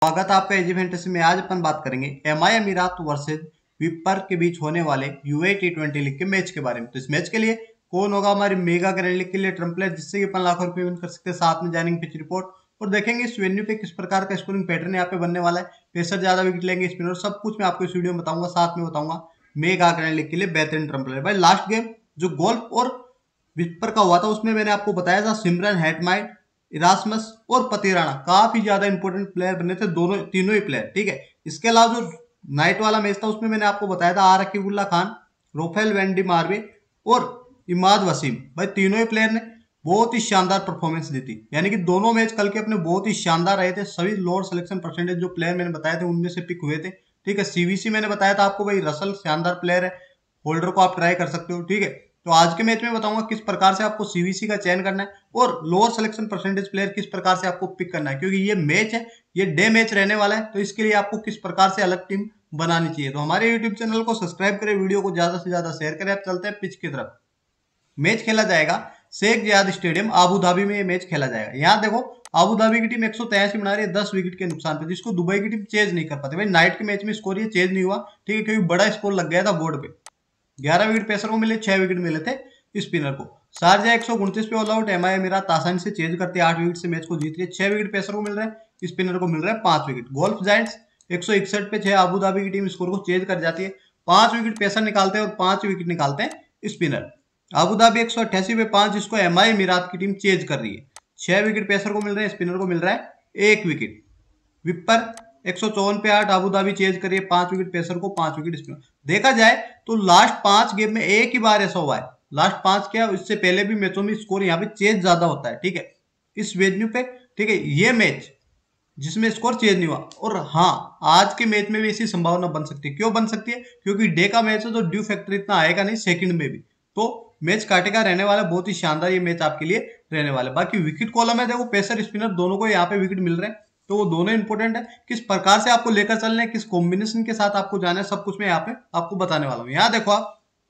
स्वागत है आपका एजी फैंटेसी में। आज अपन बात करेंगे एमआई अमीरात वर्सेस विपर के बीच होने वाले यूए टी20 लीग के मैच के बारे में। तो इस मैच के लिए कौन होगा हमारी मेगा ग्रैंड लीग के लिए ट्रम्प प्लेयर जिससे कि अपन लाखों रुपए विन कर सकते हैं। साथ में जानेंगे पिच रिपोर्ट और देखेंगे इस वेन्यू पे किस प्रकार का स्कोरिंग पैटर्न यहाँ पे बनने वाला है, पेसर ज्यादा विकेट लेंगे, स्पिनर, सब कुछ मैं आपको इस वीडियो में बताऊंगा। साथ में बताऊंगा मेगा ग्रैंड लीग के लिए बेहतरीन ट्रम्प प्लेयर। भाई लास्ट गेम जो गोल्फ और विपर का हुआ था उसमें मैंने आपको बताया था सिमरन हेटमाइट, इरास्मस और पतिराना काफी ज्यादा इंपॉर्टेंट प्लेयर बने थे, दोनों तीनों ही प्लेयर। ठीक है, इसके अलावा जो नाइट वाला मैच था उसमें मैंने आपको बताया था आर Rakibulla Khan, Roelof van der Merwe और इमाद वसीम। भाई तीनों ही प्लेयर ने बहुत ही शानदार परफॉर्मेंस दी थी, यानी कि दोनों मैच कल के अपने बहुत ही शानदार रहे थे। सभी लोअर सिलेक्शन परसेंटेज जो प्लेयर मैंने बताए थे उनमें से पिक हुए थे। ठीक है, सीवीसी मैंने बताया था आपको, भाई रसल शानदार प्लेयर है, होल्डर को आप ट्राई कर सकते हो। ठीक है, तो आज के मैच में बताऊंगा किस प्रकार से आपको सीवीसी का चयन करना है और लोअर सिलेक्शन परसेंटेज प्लेयर किस प्रकार से आपको पिक करना है, क्योंकि ये मैच है, ये डे मैच रहने वाला है। तो इसके लिए आपको किस प्रकार से अलग टीम बनानी चाहिए। तो हमारे यूट्यूब चैनल को सब्सक्राइब करें, वीडियो को ज्यादा से ज्यादा शेयर करें। आप चलते हैं पिच की तरफ। मैच खेला जाएगा Sheikh Zayed stadium Abu Dhabi में, ये मैच खेला जाएगा। यहाँ देखो आबू धाबी की टीम 183 बना रही है 10 विकेट के नुकसान पे, जिसको दुबई की टीम चेज नहीं कर पाती। भाई नाइट के मैच में स्कोर ये चेज नहीं हुआ, ठीक है, क्योंकि बड़ा स्कोर लग गया था बोर्ड पे। 11 विकेट पेसर को मिले, 6 विकेट मिले थे स्पिनर को। शारजा 129 पे ऑल आउट, एमआई अमीरात आसानी से चेज करती है, 8 विकेट से मैच को जीत रही है। 6 विकेट पेसर को मिल रहा है, स्पिनर को मिल रहा है 5 विकेट। गोल्फ जायंट्स 161 पे 6, आबू धाबी की टीम स्कोर को चेज कर जाती है। 5 विकेट पेसर निकालते हैं और 5 विकेट निकालते हैं स्पिनर। आबू धाबी 188 पे 5, जिसको एमआई अमीरात की टीम चेज कर रही है। 6 विकेट पेसर को मिल रहे हैं, स्पिनर को मिल रहा है 1 विकेट। विपर 154 पे 8, आबू धाबी चेज करिए, 5 विकेट पेसर को, 5 विकेट स्पिनर। देखा जाए तो लास्ट 5 गेम में एक ही बार ऐसा हुआ है, लास्ट 5 क्या इससे पहले भी मैचों में स्कोर यहाँ पे चेज ज्यादा होता है। ठीक है, इस वेन्यू पे, ठीक है, ये मैच जिसमें स्कोर चेंज नहीं हुआ। और हाँ, आज के मैच में भी ऐसी संभावना बन सकती है। क्यों बन सकती है? क्योंकि डे का मैच है तो ड्यू फैक्टर इतना आएगा नहीं, सेकंड में भी तो मैच काटेगा रहने वाला। बहुत ही शानदार ये मैच आपके लिए रहने वाला है। बाकी विकेट कॉलम है, देखो पेसर स्पिनर दोनों को यहाँ पे विकेट मिल रहे हैं, तो वो दोनों इंपॉर्टेंट है। किस प्रकार से आपको लेकर चलना है, किस कॉम्बिनेशन के साथ आपको जाना है, सब कुछ मैं यहाँ पे आपको बताने वाला हूँ। यहाँ देखो आप,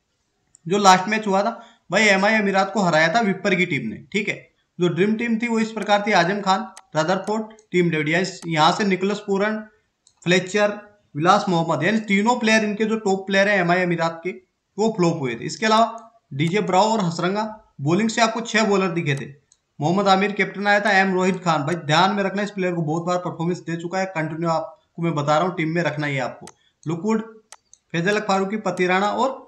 जो लास्ट मैच हुआ था भाई एमआई अमीरात को हराया था विपर की टीम ने। ठीक है, जो ड्रीम टीम थी वो इस प्रकार थी: Azam Khan, Rutherford, Tim David. यहाँ से निकोलस पूरन, फ्लेचर, विलास मोहम्मद, यानी तीनों प्लेयर इनके जो टॉप प्लेयर है एमआई अमीरात के, वो फ्लॉप हुए थे। इसके अलावा डीजे ब्राउ और हसरंगा। बॉलिंग से आपको 6 बॉलर दिखे थे। मोहम्मद आमिर कैप्टन आया था, एम रोहित खान। भाई ध्यान में रखना, इस प्लेयर को बहुत बार परफॉर्मेंस दे चुका है, कंटिन्यू आपको मैं बता रहा हूँ, टीम में रखना ही है आपको। लुकवुड, फैजल फारूकी, पतिराना और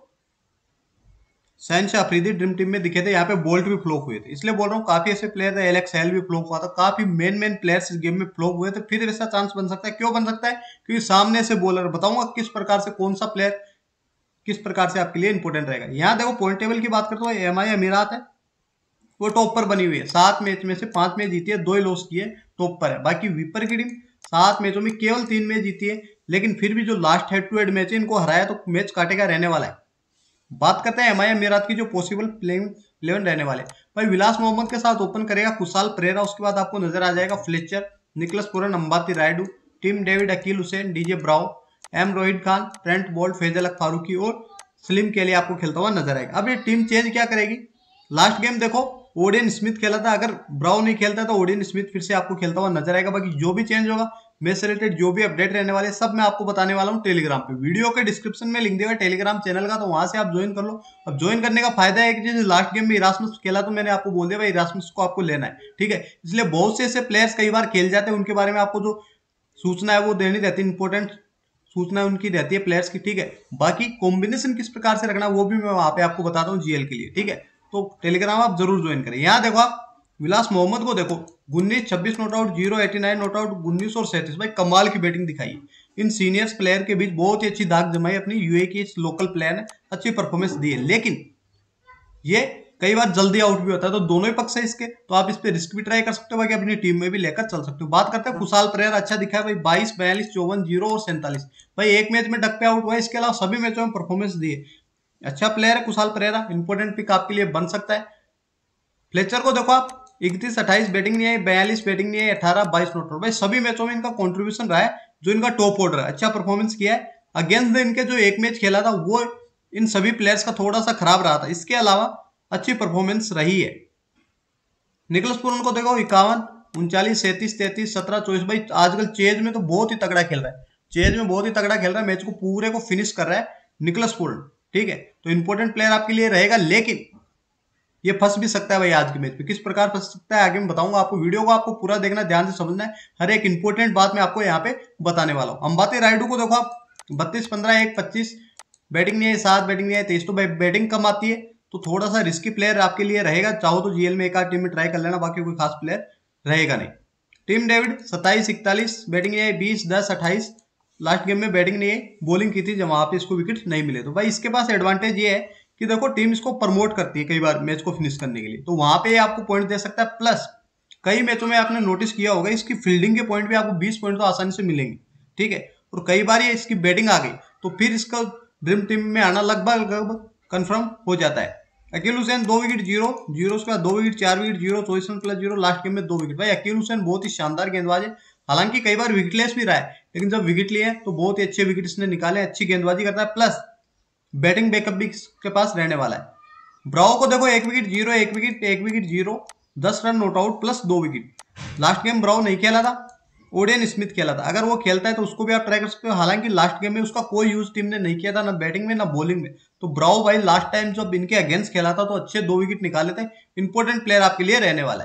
शहनशाह अफरीदी ड्रीम टीम में दिखे थे। यहाँ पे बोल्ट भी फ्लॉप हुए थे, इसलिए बोल रहा हूँ काफी ऐसे प्लेयर थे। एलेक्स हेल भी फ्लॉप हुआ था, काफी मेन प्लेयर्स इस गेम में फ्लॉप हुए थे। फिर ऐसा चांस बन सकता है। क्यों बन सकता है? क्योंकि सामने से बॉलर, बताऊंगा किस प्रकार से कौन सा प्लेयर किस प्रकार से आपके लिए इंपॉर्टेंट रहेगा। यहाँ देखो पॉइंट टेबल की बात करते हो, एमआई अमीरात है वो टॉप पर बनी हुई है। 7 मैच में से 5 मैच जीती है, 2 ही लॉस किए, टॉप पर है। बाकी विपर की टीम 7 मैचों में केवल 3 मैच जीती है, लेकिन फिर भी जो last head to head match है इनको हराया, तो मैच काटेगा रहने वाला है। बात करते हैं एमआई अमीरात की जो पॉसिबल प्लेइंग 11 रहने वाले। भाई विलास मोहम्मद के साथ ओपन करेगा कुशाल परेरा, उसके बाद आपको नजर आ जाएगा Fletcher, Nicholas Pooran, Ambati Rayudu, Tim David, Akeal Hosein, DJ Bravo, M Rohit Khan, Trent Boult, Fazal Farooqi और स्लिम के लिए आपको खेलता हुआ नजर आएगा। अब ये टीम चेंज क्या करेगी? लास्ट गेम देखो ओडियन स्मिथ खेला था, अगर ब्राउ नहीं खेलता तो ओडियन स्मिथ फिर से आपको खेलता हुआ नजर आएगा। बाकी जो भी चेंज होगा, मैच से रिलेटेड जो भी अपडेट रहने वाले, सब मैं आपको बताने वाला हूँ टेलीग्राम पे। वीडियो के डिस्क्रिप्शन में लिंक देगा टेलीग्राम चैनल का, तो वहां से आप ज्वाइन कर लो। अब ज्वाइन करने का फायदा है कि जैसे लास्ट गेम में इरास्मस खेला तो मैंने आपको बोल दिया भाई इरास्मस को आपको लेना है। ठीक है, इसलिए बहुत से ऐसे प्लेयर्स कई बार खेल जाते हैं, उनके बारे में आपको जो सूचना है वो देनी रहती है, इंपॉर्टेंट सूचना उनकी रहती है प्लेयर्स की। ठीक है, बाकी कॉम्बिनेशन किस प्रकार से रखना वो भी मैं वहां पे आपको बताता हूँ जीएल के लिए। ठीक है, तो टेलीग्राम आप जरूर ज्वाइन करें। यहाँ देखो आप विलास मोहम्मद को देखो, 19 26 नॉट आउट, 0 89 नॉट आउट, 19 और 37। भाई कमाल की बैटिंग दिखाई है। इन सीनियर्स प्लेयर के बीच बहुत ही अच्छी दाग जमाई अपनी यूए की इस लोकल प्लेयर ने, अच्छी परफॉर्मेंस दी है। लेकिन ये कई बार जल्दी आउट भी होता है, तो दोनों ही पक्ष है इसके, तो आप इस पे रिस्क भी ट्राई कर सकते हो, बाकी अपनी टीम में भी लेकर चल सकते हो। बात करते हैं कुशाल परेरा, अच्छा दिखा है भाई, 22 42 54 0 और 47। भाई एक मैच में डक पे आउट हुआ है, इसके अलावा सभी मैचों में परफॉर्मेंस दी है। अच्छा प्लेयर है कुशाल परेरा, इंपॉर्टेंट पिक आपके लिए बन सकता है। फ्लेचर को देखो आप, 31 28 बैटिंग नहीं है, 42 बैटिंग नहीं है, 18 22 नॉट आउट। भाई सभी मैचों में इनका कंट्रीब्यूशन रहा है, जो इनका टॉप ऑर्डर है, अच्छा परफॉर्मेंस किया है। अगेंस्ट इनके जो एक मैच खेला था वो इन सभी प्लेयर्स का थोड़ा सा खराब रहा था, इसके अलावा अच्छी परफॉर्मेंस रही है। निकोलस पूरन को देखो 51 39, 37, 33, 17, 24। भाई आजकल चेज में तो बहुत ही तगड़ा खेल रहा है, चेज में बहुत ही तगड़ा खेल रहा है, मैच को पूरे को फिनिश कर रहा है निकलस पूरन। ठीक है, तो इंपॉर्टेंट प्लेयर आपके लिए रहेगा, लेकिन ये फंस भी सकता है भाई आज के मैच में। किस प्रकार फंस सकता है आगे मैं बताऊंगा आपको, वीडियो को आपको पूरा देखना, ध्यान से समझना है, हर एक इंपॉर्टेंट बात मैं आपको यहाँ पे बताने वाला हूँ। अंबाती रायडू को देखो आप 32, 15, 1, 25, बैटिंग नहीं है 7, बैटिंग नहीं है 23, तो भाई बैटिंग कम आती है तो थोड़ा सा रिस्की प्लेयर आपके लिए रहेगा। चाहो तो जीएल में एक आध टीम में ट्राई कर लेना, बाकी कोई खास प्लेयर रहेगा नहीं। टीम डेविड 27, 41, बैटिंग नहीं है 20, 10, 28, लास्ट गेम में बैटिंग नहीं है, बॉलिंग की थी जब वहां पे इसको विकेट नहीं मिले। तो भाई इसके पास एडवांटेज ये है कि देखो टीम इसको प्रमोट करती है कई बार मैच को फिनिश करने के लिए, तो वहां पे आपको पॉइंट दे सकता है। प्लस कई मैचों में आपने नोटिस किया होगा इसकी फील्डिंग के पॉइंट भी आपको 20 पॉइंट तो आसानी से मिलेंगे। ठीक है, और कई बार ये इसकी बैटिंग आ गई तो फिर इसका ड्रीम टीम में आना लगभग कंफर्म हो जाता है। अकील हुसैन 2 विकेट 0, 0 उसके बाद 2 wicket 4 wicket 0, 24 run plus 0, last game में 2 विकेट। भाई अकील हुसैन बहुत ही शानदार गेंदबाज है, हालांकि कई बार विकेटलेस भी रहा है, लेकिन जब विकेट लिए तो बहुत ही अच्छे विकेट इसने निकाले, अच्छी गेंदबाजी करता है, प्लस बैटिंग बैकअप भी इसके पास रहने वाला है। ब्रावो को देखो 1 wicket 0, 1 wicket 1 wicket 0, 10 run not out plus 2 wicket. Last game Bravo नहीं खेला था, ओडेन स्मिथ खेला था, अगर वो खेलता है तो उसको भी आप ट्राई कर सकते हो। हालांकि लास्ट गेम में उसका कोई यूज टीम ने नहीं किया था, ना बैटिंग में ना बॉलिंग में। तो ब्रावो भाई लास्ट टाइम जब इनके अगेंस्ट खेला था तो अच्छे 2 विकेट निकाले थे, इंपॉर्टेंट प्लेयर आपके लिए रहने वाला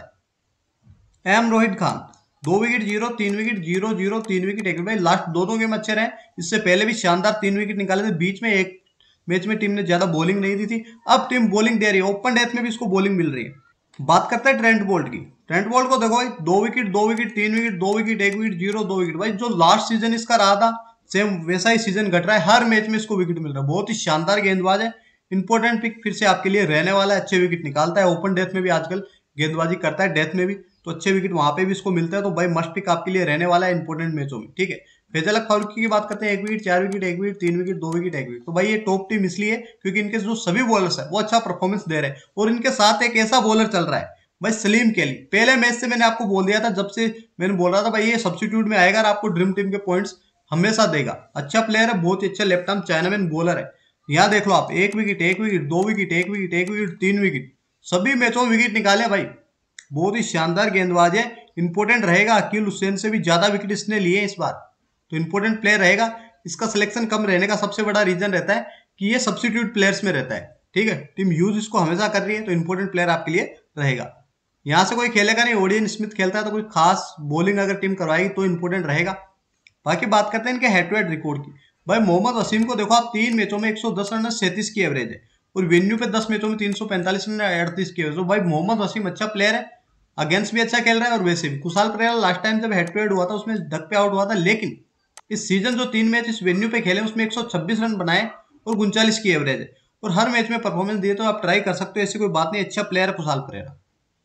है। M Rohit Khan 2 wicket 0, 3 wicket 0, 0, 3 wicket 1 wicket. भाई लास्ट दोनों गेम अच्छे रहे, इससे पहले भी शानदार 3 विकेट निकाले थे, बीच में एक मैच में टीम ने ज्यादा बॉलिंग नहीं दी थी, अब टीम बॉलिंग दे रही है, ओपन डेथ में भी इसको बॉलिंग मिल रही है। बात करते हैं ट्रेंट बोल्ट की। ट्रेंट बोल्ट को देखो भाई 2 wicket 2 wicket 3 wicket 2 wicket 1 wicket 0, 2 wicket. भाई जो लास्ट सीजन इसका रहा था सेम वैसा ही सीजन घट रहा है, हर मैच में इसको विकेट मिल रहा है, बहुत ही शानदार गेंदबाज है, इंपॉर्टेंट पिक फिर से आपके लिए रहने वाला है, अच्छे विकेट निकालता है, ओपन डेथ में भी आजकल गेंदबाजी करता है, डेथ में भी तो अच्छे विकेट वहां पे भी इसको मिलता है, तो भाई मस्ट पिक आपके लिए रहने वाला है इंपॉर्टेंट मैचों में। ठीक है, फैजल हक फारूकी की बात करते हैं 1 wicket 4 wicket 1 wicket 3 wicket 2 wicket 1 wicket. तो भाई ये टॉप टीम इसलिए क्योंकि इनके जो सभी बॉलर्स है वो अच्छा परफॉर्मेंस दे रहे हैं, और इनके साथ एक ऐसा बॉलर चल रहा है भाई सलीम केली। पहले मैच से मैंने आपको बोल दिया था, जब से मैंने बोल रहा था भाई ये सब्स्टिट्यूट में आएगा और आपको ड्रीम टीम के पॉइंट्स हमेशा देगा, अच्छा प्लेयर है, बहुत ही अच्छा लेफ्ट आर्म चाइनामैन बॉलर है। यहाँ देख लो आप 1 wicket 1 wicket 2 wicket 1 wicket 1 wicket 3 wicket, सभी मैचों में विकेट निकाले भाई, बहुत ही शानदार गेंदबाज है, इंपॉर्टेंट रहेगा। अकील हुसैन से भी ज्यादा विकेट इसने लिए इस बार, तो इंपॉर्टेंट प्लेयर रहेगा। इसका सिलेक्शन कम रहने का सबसे बड़ा रीजन रहता है कि ये सब्स्टिट्यूट प्लेयर्स में रहता है। ठीक है, टीम यूज इसको हमेशा कर रही है, तो इंपॉर्टेंट प्लेयर आपके लिए रहेगा। यहाँ से कोई खेलेगा नहीं, ओडियन स्मिथ खेलता है तो कोई खास बॉलिंग अगर टीम करवाएगी तो इंपॉर्टेंट रहेगा। बाकी बात करते हैं इनके हेड टू हेड रिकॉर्ड की। भाई मोहम्मद वसीम को देखो आप 3 मैचों में 110 रन 37 की एवरेज है, और वेन्यू पे 10 मैचों में 345 रन 38 की एवरेज। तो भाई मोहम्मद वसीम अच्छा प्लेयर है, अगेंस्ट भी अच्छा खेल रहा है, और वैसे भी कुशाल परेरा लास्ट टाइम जब हेड टू हेड हुआ था उसमें डक पे आउट हुआ था, लेकिन इस सीजन जो 3 मैच इस वेन्यू पे खेले उसमें 126 रन बनाए और 39 की एवरेज है, और हर मैच में परफॉर्मेंस दिए, तो आप ट्राई कर सकते हो, ऐसी कोई बात नहीं, अच्छा प्लेयर है कुशाल परेरा।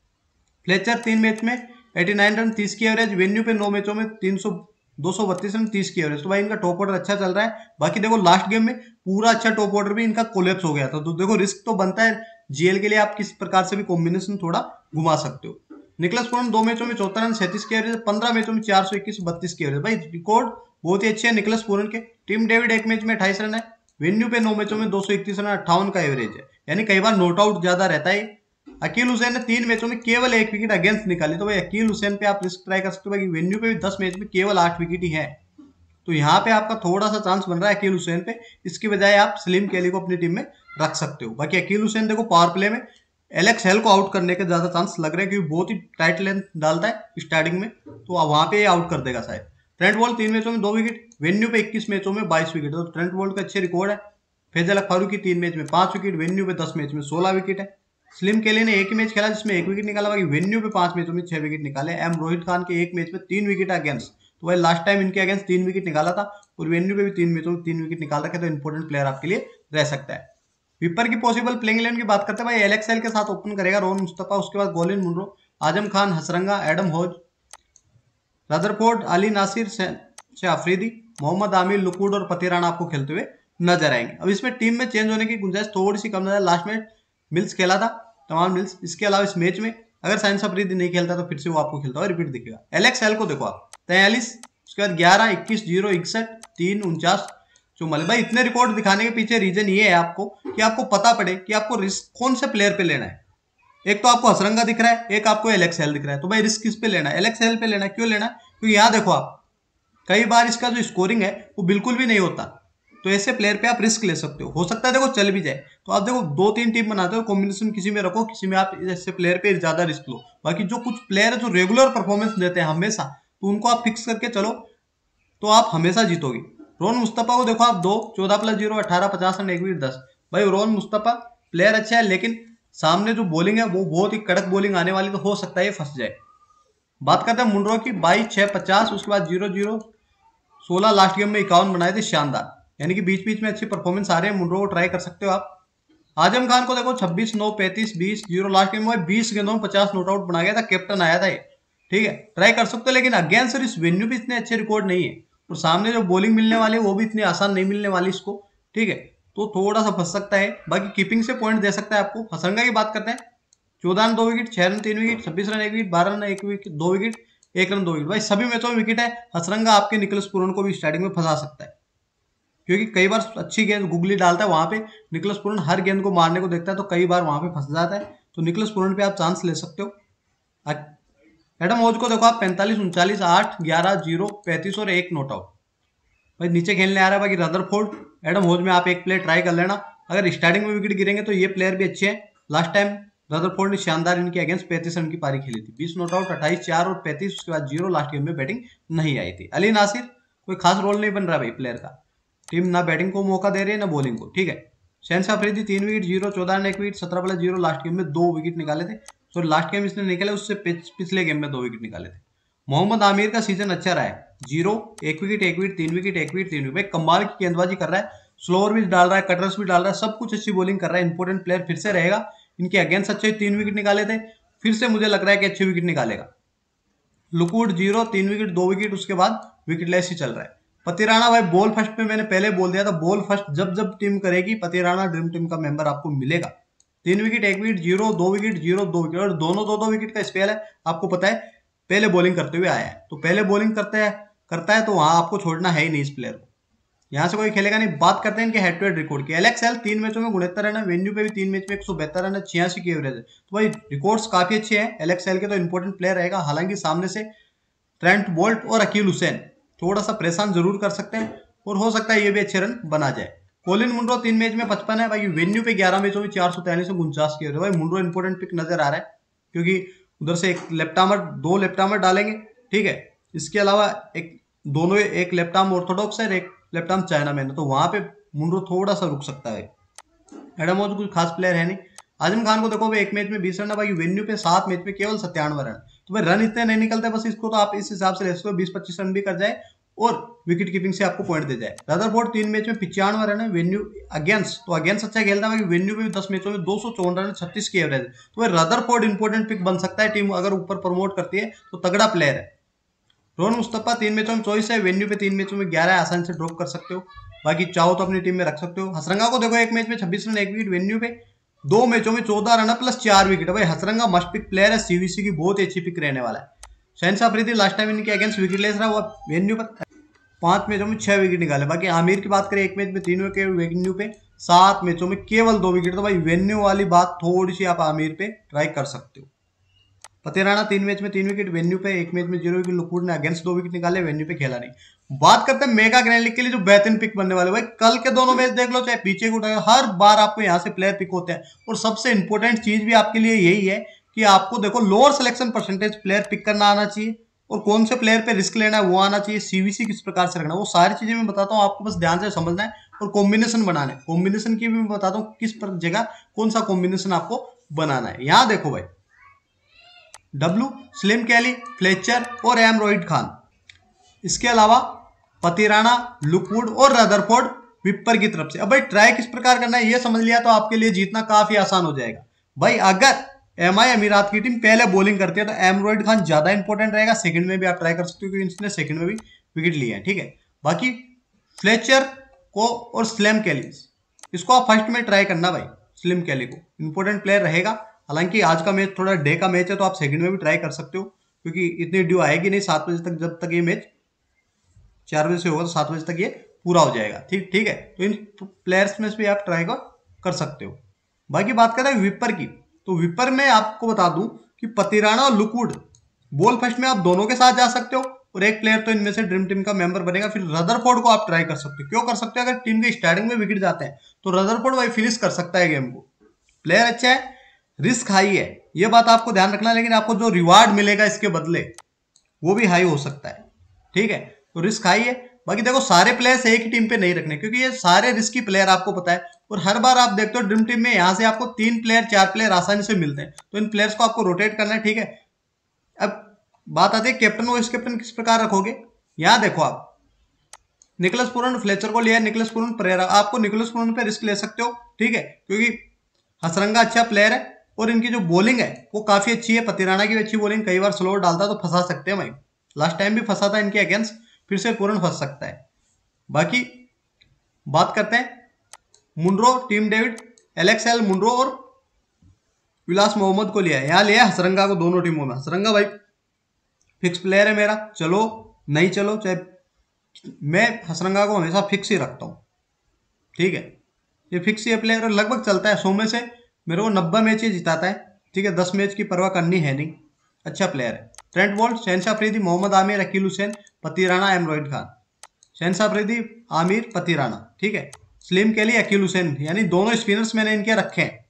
फ्लेचर 3 मैच में 89 रन 30 की एवरेज, वेन्यू पे 9 मैचों में 232 रन 30 की एवरेज। तो भाई इनका टॉप ऑर्डर अच्छा चल रहा है। बाकी देखो लास्ट गेम में पूरा अच्छा टॉप ऑर्डर भी इनका कोलैप्स हो गया था, तो देखो रिस्क तो बनता है जीएल के लिए, आप किस प्रकार से भी कॉम्बिनेशन थोड़ा घुमा सकते हो। निकलस पूरन 2 मैचों में 74 रन 37 की एवरेज, 15 मैचों में 421 32 की एवरेज। भाई रिकॉर्ड बहुत ही अच्छे है निकलस पूरन के। टीम डेविड 1 मैच में 28 रन है, वेन्यू पे 9 मैचों में 231 रन 58 का एवरेज है, यानी कई बार नॉट आउट ज्यादा रहता है। अकील हुसैन ने 3 मैचों में केवल 1 विकेट अगेंस्ट निकाली, तो भाई अकील हुसैन पे आप रिस्क ट्राई कर सकते हो। भाई वेन्यू पे भी 10 मैच में केवल 8 विकेट ही है, तो यहाँ पे आपका थोड़ा सा चांस बन रहा है अकील हुसैन पे, इसकी बजाय आप सलीम केली को अपनी टीम में रख सकते हो। बाकी अकील हुसैन देखो पावर प्ले में एलेक्स हेल को आउट करने के ज्यादा चांस लग रहे हैं, क्योंकि बहुत ही टाइट लेंथ डालता है स्टार्टिंग में, तो वहां पे आउट कर देगा शायद। ट्रेंट बोल्ट 3 मैचों में 2 विकेट, वेन्यू पे 21 मैचों में 22 विकेट, तो ट्रेंट बोल्ट का अच्छे रिकॉर्ड है। फैजल हक फारूकी 3 मैच में 5 विकेट, वेन्यू पे 10 मैच में 16 विकेट है। सलीम केली ने एक ही मैच खेला जिसमें 1 विकेट निकाला, बाकी वेन्यू पे 5 मैचों में 6 विकेट निकाले। एम रोहित खान के 1 मैच में 3 विकेट अगेंस्ट, तो भाई लास्ट टाइम इनके अगेंस्ट 3 विकेट निकाला था, और वेन्यू पे भी 3 मैचों में 3 विकेट निकाल रखे, तो इंपॉर्टेंट प्लेयर आपके लिए रह सकता है। विपर की पॉसिबल प्लेइंग इलेवन की बात करते हैं, भाई एलेक्स हेल के साथ ओपन करेगा रोहन मुस्तफा, उसके बाद Colin Munro, Azam Khan, Hasaranga, Adam Hose, Rutherford, Ali Nasir से अफरीदी, मोहम्मद आमिर, लुकूड और पतिराना आपको खेलते हुए नजर आएंगे। अब इसमें टीम में चेंज होने की गुंजाइश थोड़ी सी कम नजर, लास्ट में मिल्स खेला था, तमाम मिल्स, इसके अलावा इस मैच में अगर साइंस अफरीदी नहीं खेलता तो फिर से वो आपको खेलता हुआ रिपीट दिखेगा। एलेक्स हेल को देखो आप 43, उसके बाद 11, 21, 0, 61, 3, 49, 44। भाई इतने रिकॉर्ड दिखाने के पीछे रीजन ये है आपको कि आपको पता पड़े कि आपको रिस्क कौन से प्लेयर पे लेना है। एक तो आपको हसरंगा दिख रहा है, एक आपको एलएक्सएल दिख रहा है, तो भाई रिस्क किस पे लेना है? एलएक्सएल पे लेना है। क्यों लेना है? क्योंकि यहाँ देखो आप, कई बार इसका जो स्कोरिंग है वो बिल्कुल भी नहीं होता, तो ऐसे प्लेयर पे आप रिस्क ले सकते हो सकता है देखो चल भी जाए। तो आप देखो 2-3 टीम बनाते हो, कॉम्बिनेशन किसी में रखो, किसी में आप ऐसे प्लेयर पे ज्यादा रिस्क लो। बाकी जो कुछ प्लेयर है जो रेगुलर परफॉर्मेंस देते हैं हमेशा, तो उनको आप फिक्स करके चलो, तो आप हमेशा जीतोगे। रोहन मुस्तफा को देखो आप, 2 14+0 18 50 रन 1 विकेट 10। भाई रोहन मुस्तफा प्लेयर अच्छा है, लेकिन सामने जो बॉलिंग है वो बहुत ही कड़क बॉलिंग आने वाली, तो हो सकता है ये फंस जाए। बात करते हैं मुनरो की, 22 6 50, उसके बाद 0 0 16, लास्ट गेम में 51 बनाए थे, शानदार। यानी कि बीच बीच में अच्छी परफॉर्मेंस आ रहे हैं, मुनरो को ट्राई कर सकते हो आप। आजम खान को देखो 26 9 35 20 0, लास्ट गेम में 20 गेंदों में 50 नॉट आउट बना गया था, कैप्टन आया था ये। ठीक है, ट्राई कर सकते हो, लेकिन अगेंस्ट इस वेन्यू पे इतने अच्छे रिकॉर्ड नहीं है, और सामने जो बॉलिंग मिलने वाली है वो भी इतनी आसान नहीं मिलने वाली इसको। ठीक है, तो थोड़ा सा फंस सकता है। बाकी कीपिंग से पॉइंट दे सकता है आपको। हसरंगा की बात करते हैं, 14 run 2 wicket, 6 run 3 wicket, 26 run 1 wicket, 12 run 1 wicket 2 wicket, 1 run 2 wicket. भाई सभी मैचों में विकेट है। हसरंगा आपके निकलस पुरन को भी स्टार्टिंग में फंसा सकता है, क्योंकि कई बार अच्छी गेंद गुगली डालता है, वहां पे निकलस पुरन हर गेंद को मारने को देखता है, तो कई बार वहां पे फंस जाता है। तो निकलस पुरन पे आप चांस ले सकते हो। एडम होज को देखो आप, 45 39 8 11 0 35 और 1 नॉट आउट। भाई नीचे खेलने आ रहा है। बाकी रदरफोर्ड, एडम होज में आप एक प्ले ट्राई कर लेना। अगर स्टार्टिंग में विकेट गिरेंगे तो ये प्लेयर भी अच्छे हैं। लास्ट टाइम रदरफोर्ड ने शानदार इनके अगेंस्ट 35 रन की पारी खेली थी, 20 नॉट आउट, 28 4 और 35, उसके बाद 0, लास्ट गेम में बैटिंग नहीं आई थी। अली नासिर कोई खास रोल नहीं बन रहा भाई प्लेयर का, टीम ना बैटिंग को मौका दे रही है ना बॉलिंग को। ठीक है, Shahanshah Afridi 3 wicket 0 14 run 1 wicket 17+0, last game में 2 विकेट निकाले थे। सॉरी, लास्ट गेम इसने निकाले, उससे पिछले गेम में 2 विकेट निकाले थे। मोहम्मद आमिर का सीजन अच्छा रहा है, 0 1 wicket 1 wicket 3 wicket 1 wicket 3 wicket. भाई कमाल की गेंदबाजी कर रहा है, स्लोअर भी डाल रहा है, कटर्स भी डाल रहा है, सब कुछ अच्छी बॉलिंग कर रहा है। इंपॉर्टेंट प्लेयर फिर से रहेगा। इनके अगेंस्ट अच्छे 3 विकेट निकाले थे, फिर से मुझे लग रहा है कि अच्छे विकेट निकालेगा। लुकवुड 0 3 विकेट 2 विकेट, उसके बाद विकेटलेस ही चल रहा है। पतिराना भाई बॉल फर्स्ट पे मैंने पहले बोल दिया था, बॉल फर्स्ट जब जब टीम करेगी पतिराना ड्रीम टीम का मेंबर आपको मिलेगा। 3 विकेट 1 विकेट 0 2 विकेट 0 2 विकेट, और दोनों 2 विकेट का स्पेल है। आपको पता है पहले बॉलिंग करते हुए आया है, तो पहले बॉलिंग करता है तो वहां आपको छोड़ना है ही नहीं इस प्लेयर को, यहाँ से कोई खेलेगा नहीं। बात करते हैं इनके हेड टू हेड रिकॉर्ड की। एलएक्सएल 3 मैचों में 69 रन है, वेन्यू पे भी 3 मैच में 172 रन है, 86 की एवरेज है। तो भाई रिकॉर्ड्स काफी अच्छे हैं एलएक्सएल के, तो इंपॉर्टेंट प्लेयर रहेगा। हालांकि सामने से ट्रेंट बोल्ट और अकील हुसैन थोड़ा सा परेशान जरूर कर सकते हैं, और हो सकता है ये भी अच्छे रन बना जाए। कोलिन मुंड्रो 3 मैच में 55 है, भाई वेन्यू पे 11 मैचों में 443 और 49 की एवरेज। भाई मुंड्रो इंपॉर्टेंट पिक नजर आ रहा है, क्योंकि उधर से एक लेफ्ट आर्मर 2 लेफ्ट आर्मर डालेंगे। ठीक है, इसके अलावा एक दोनों, एक लेफ्ट आर्म ऑर्थोडॉक्स है, एक लेफ्ट आर्म चाइना मैन, तो वहां पे मुंड्रो थोड़ा सा रुक सकता है। एडम कुछ खास प्लेयर है नहीं। आजम खान को देखो भाई, एक मैच में 20 रन है, भाई वेन्यू पे 7 मैच में केवल 97 रन। तो भाई रन इतने नहीं निकलते, बस इसको तो आप इस हिसाब से ले सकते हो, 20-25 रन भी कर जाए और विकेट कीपिंग से आपको पॉइंट दे जाए। रदरफोर्ड 3 मैच में 95 रन है, वेन्यू अगेंस्ट, तो अगेंस्ट अच्छा खेलता है, वेन्यू पे भी 10 मैचों में 254 रन 36 की एवरेज। तो भाई रदरफोर्ड इंपॉर्टेंट पिक बन सकता है, टीम अगर ऊपर प्रमोट करती है तो तगड़ा प्लेयर है। रोहन मुस्तफा 3 मैचों में 24 है, वेन्यू पे 3 मैचों में 11 है, आसानी से ड्रॉप कर सकते हो। बाकी चाहो तो अपनी टीम में रख सकते हो। हसरंगा को देखो, एक मैच में 26 रन 1 विकेट, वेन्यू पे 2 मैचों में 14 रन प्लस 4 विकेट। भाई हसरंगा मस्ट पिक प्लेयर है, सीवीसी की बहुत अच्छी पिक रहने वाला है। शहनशाह अफरीदी लास्ट टाइम इनके अगेंस्ट विकेटलेस रहा, वो वेन्यू पर 5 मैचों में 6 विकेट निकाले। बाकी आमिर की बात करें, एक मैच में 3 विकेट, वेन्यू पे 7 मैचों में केवल 2 विकेट। तो भाई वेन्यू वाली बात थोड़ी सी आप आमिर पे ट्राई कर सकते हो। फतेराना 3 मैच में 3 विकेट, वेन्यू पे 1 मैच में 0 विकेट, लुकवुड ने अगेंस्ट 2 विकेट निकाले, वेन्यू पे खेला नहीं। बात करते हैं मेगा ग्रैंड लीग के लिए जो बेहतरीन पिक बनने वाले। भाई कल के दोनों मैच देख लो, चाहे पीछे को उठाओ, हर बार आपको यहाँ से प्लेयर पिक होते हैं। और सबसे इंपॉर्टेंट चीज भी आपके लिए यही है कि आपको देखो lower selection percentage player pick करना आना चाहिए, और कौन से प्लेयर पे रिस्क लेना है वो आना चाहिए, सीवीसी किस प्रकार से रखना है, वो सारी चीजें मैं बताता हूँ आपको, बस ध्यान से समझना है। और कॉम्बिनेशन बनाना है, कॉम्बिनेशन की भी मैं बताता हूँ किस जगह कौन सा कॉम्बिनेशन आपको बनाना है। यहाँ देखो भाई, डब्लू, स्लिम कैली, फ्लेचर और एम रोहित खान, इसके अलावा पतिराना, लुकवुड और रदरफोर्ड विपर की तरफ से। अब भाई ट्राई किस प्रकार करना है ये समझ लिया तो आपके लिए जीतना काफी आसान हो जाएगा। भाई अगर एमआई अमीरात की टीम पहले बॉलिंग करती है तो एम रोहित खान ज्यादा इंपॉर्टेंट रहेगा, सेकंड में भी आप ट्राई कर सकते हो, क्योंकि इसने सेकंड में भी विकेट लिए हैं। ठीक है, बाकी फ्लेचर को और स्लिम कैली, इसको आप फर्स्ट में ट्राई करना भाई। स्लिम कैली को इंपॉर्टेंट प्लेयर रहेगा। हालांकि आज का मैच थोड़ा डे का मैच है, तो आप सेकंड में भी ट्राई कर सकते हो, क्योंकि इतनी ड्यू आएगी नहीं 7 बजे तक, जब तक ये मैच 4 बजे से होगा तो 7 बजे तक ये पूरा हो जाएगा। ठीक ठीक है, तो इन प्लेयर्स में भी आप ट्राई कर सकते हो। बाकी बात करें विपर की, तो विपर में आपको बता दूं कि पतिराना और लुकवुड बॉल फर्स्ट में आप दोनों के साथ जा सकते हो, और एक प्लेयर तो इनमें से ड्रीम टीम का मेंबर बनेगा। फिर रदरफोर्ड को आप ट्राई कर सकते हो। क्यों कर सकते हो? अगर टीम के स्टार्टिंग में विकेट जाते हैं तो रदरफोर्ड वही फिनिश कर सकता है गेम को। प्लेयर अच्छा है, रिस्क हाई है, ये बात आपको ध्यान रखना, लेकिन आपको जो रिवार्ड मिलेगा इसके बदले वो भी हाई हो सकता है। ठीक है, तो रिस्क हाई है। बाकी देखो, सारे प्लेयर्स एक ही टीम पे नहीं रखने, क्योंकि ये सारे रिस्की प्लेयर आपको पता है, और हर बार आप देखते हो ड्रीम टीम में यहाँ से आपको 3 प्लेयर 4 प्लेयर आसानी से मिलते हैं, तो इन प्लेयर्स को आपको रोटेट करना है। ठीक है, अब बात आती है कैप्टन वाइस कैप्टन किस प्रकार रखोगे। यहाँ देखो, आप निकोलस पूरन फ्लेचर को लिया, निकोलस पूरन परेरा, आपको निकोलस पूरन पे रिस्क ले सकते हो। ठीक है, क्योंकि हसरंगा अच्छा प्लेयर है और इनकी जो बॉलिंग है वो काफी अच्छी है। पतिराना की भी अच्छी बॉलिंग, कई बार स्लो डालता तो फंसा सकते हैं भाई, लास्ट टाइम भी फंसा था इनके अगेंस्ट, फिर से पूरन फंस सकता है। बाकी बात करते हैं Munro, team David, Alex L Munro और विलास मोहम्मद को लिया है। यहाँ लिया हसरंगा को दोनों टीमों में। हसरंगा भाई फिक्स प्लेयर है मेरा, चलो नहीं चलो, चाहे मैं हसरंगा को हमेशा फिक्स ही रखता हूँ। ठीक है, ये फिक्स ही प्लेयर है, लगभग चलता है 100 में से मेरे को 90 मैच ही जिताता है। ठीक है, 10 मैच की परवाह करनी है नहीं, अच्छा प्लेयर है। ट्रेंट बोल्ट, शहनशाह अफरीदी, मोहम्मद आमिर, अकील हुसैन, पतिराना, एमरोइड खान। शहनशाह अफरीदी, आमिर, पतिराना। ठीक है, स्लिम के लिए अकील हुसैन, यानी दोनों स्पिनर्स मैंने इनके रखे हैं।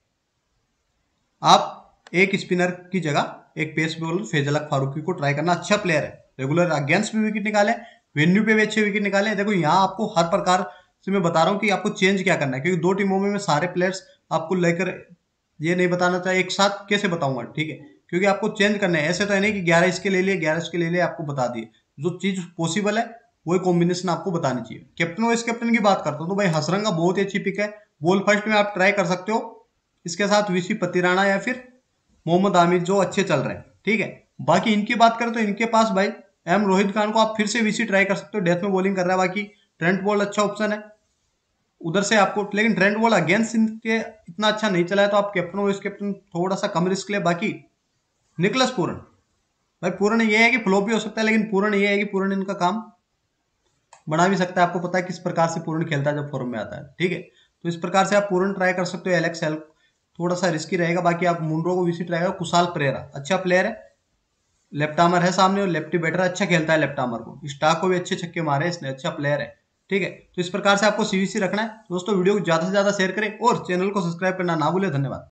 आप एक स्पिनर की जगह एक पेस बॉलर फैजल फारूकी को ट्राई करना, अच्छा प्लेयर है, रेगुलर अगेंस्ट भी विकेट निकाले, वेन्यू पे भी अच्छे विकेट निकाले। देखो यहाँ आपको हर प्रकार से मैं बता रहा हूँ कि आपको चेंज क्या करना है, क्योंकि दो टीमों में मैं सारे प्लेयर्स आपको लेकर ये नहीं बताना चाहिए एक साथ कैसे बताऊंगा। ठीक है, क्योंकि आपको चेंज करना है, ऐसे तो है नहीं कि 11 इसके ले लिए 11 इसके ले लिए, आपको बता दिए। जो चीज पॉसिबल है वही कॉम्बिनेशन आपको बतानी चाहिए। कैप्टन वाइस कैप्टन की बात करता हूँ तो भाई हसरंगा बहुत ही अच्छी पिक है, बॉल फर्स्ट में आप ट्राई कर सकते हो, इसके साथ वीसी पतिराना या फिर मोहम्मद आमिर जो अच्छे चल रहे हैं। ठीक है, बाकी इनकी बात करें तो इनके पास भाई एम रोहित खान को आप फिर से वीसी ट्राई कर सकते हो, डेथ में बॉलिंग कर रहा है। बाकी ट्रेंट बोल्ट अच्छा ऑप्शन है उधर से आपको, लेकिन ट्रेंट बोल्ट अगेंस्ट इनके इतना अच्छा नहीं चला है, तो आप कैप्टन वाइस कैप्टन थोड़ा सा कम रिस्क ले। बाकी निकोलस पूरन, भाई पूरन ये है कि फ्लॉप भी हो सकता है, लेकिन पूरन ये है कि पूरन इनका काम बना भी सकता है। आपको पता है किस प्रकार से पूरन खेलता है जब फॉर्म में आता है। ठीक है, तो इस प्रकार से आप पूरन ट्राई कर सकते हो। एलेक्स हेल थोड़ा सा रिस्की रहेगा। बाकी आप मुंड्रो को वीसी ट्राई करो। कुशाल परेरा अच्छा प्लेयर है, लेफ्ट आर्मर है सामने और लेफ्टी बैटर अच्छा खेलता है लेफ्ट आर्मर को, स्टार्क को भी अच्छे छक्के मारे इसने, अच्छा प्लेयर है। ठीक है, तो इस प्रकार से आपको सीवीसी रखना है। दोस्तों वीडियो को ज्यादा से ज्यादा शेयर करें और चैनल को सब्सक्राइब करना ना भूलें। धन्यवाद।